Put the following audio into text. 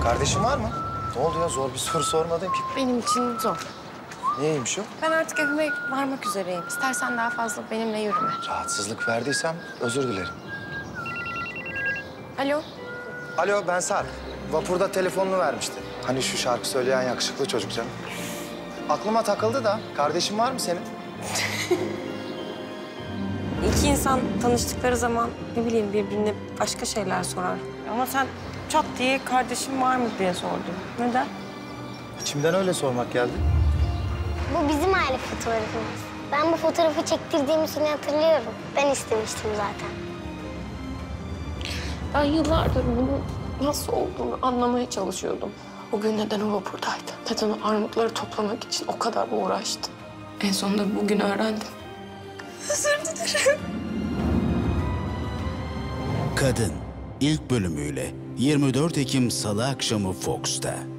Kardeşin var mı? Ne oldu ya? Zor bir soru sormadım ki. Benim için zor. Niyeymiş o? Ben artık evime varmak üzereyim. İstersen daha fazla benimle yürüme. Rahatsızlık verdiysem özür dilerim. Alo? Alo, ben Sarp. Vapurda telefonunu vermişti. Hani şu şarkı söyleyen yakışıklı çocuk canım. Aklıma takıldı da. Kardeşin var mı senin? İki insan tanıştıkları zaman ne bileyim birbirine başka şeyler sorar. Ama sen çat diye kardeşim var mı diye sordun. Neden? İçimden öyle sormak geldi. Bu bizim aile fotoğrafımız. Ben bu fotoğrafı çektirdiğimiz günü hatırlıyorum. Ben istemiştim zaten. Ben yıllardır bunun nasıl olduğunu anlamaya çalışıyordum. O gün neden o vapurdaydı? Neden o armutları toplamak için o kadar uğraştı? En sonunda bugün öğrendim. Özür dilerim. Kadın ilk bölümüyle 24 Ekim Salı akşamı Fox'ta.